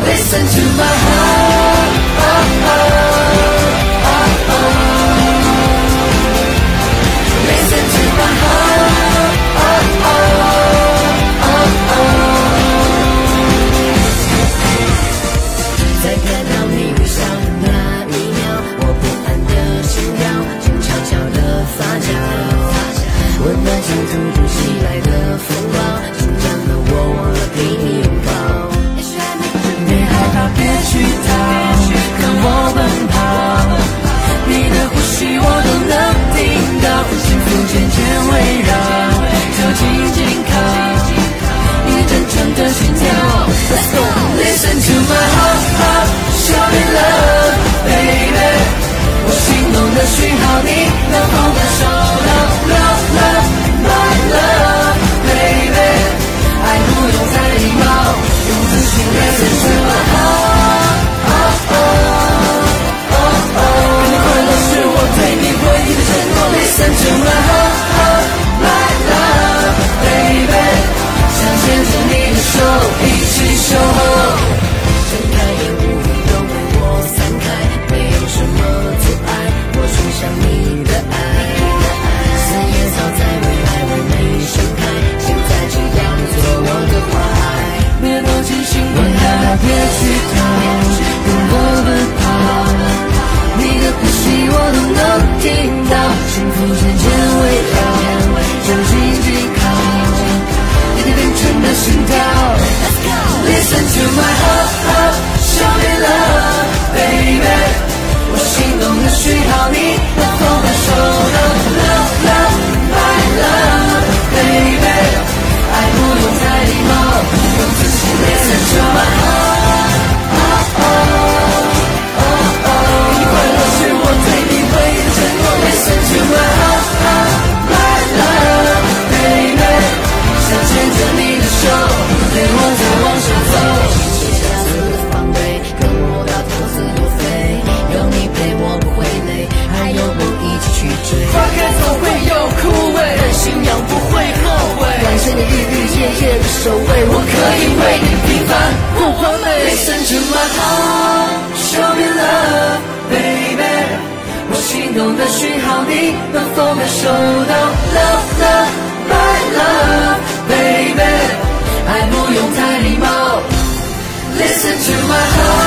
Listen to my heart. Listen to my heart.在看到你微笑的那一秒，我不安的心跳正悄悄地发酵，温暖像突如其来的风暴，紧张的我忘了给你拥抱。别害怕，别去逃，跟我奔跑，你的呼吸我都能听到，幸福渐渐围绕，就紧紧靠，你真诚的心跳。Let's go, listen to my heart, show me love, baby。我心动的讯号，你能否感受到 ？Love, love, my love, baby。爱不用太礼貌，用自信 listen to my heart。跟你快乐是我对你唯一的承诺 ，listen to my heart, my love, baby。想牵着你的手，一起守候。睁开眼，乌云都被我散开，没有什么阻碍我冲向你的爱。四叶草在为爱为美盛开，现在就要做我的花海。别躲进心门，别去逃，跟我奔跑。你的呼吸我都能听到，幸福渐渐围绕，就紧紧靠，你变成的心跳。Listen to my heart, show me love, baby。我心动的讯号，你能否感受到 ？Love, love, my love, baby。爱不用太礼貌，用自信 Listen to my heart。你快乐是我对你唯一的承诺 ，Listen to my heart, my love, baby。想牵着你的手，陪我再往上走。卸下所有的防备，跟我到头自由飞，有你陪我不会累，还有我一起去追。花开总会有枯萎，但信仰不会后悔。感谢你日日夜夜的守卫，我可以为你平凡不完美。Listen to my heart, show me love, baby。我心动的讯号，你能否感受到 ？Love, love, my love, baby。爱不用太礼貌 ，Listen to my heart。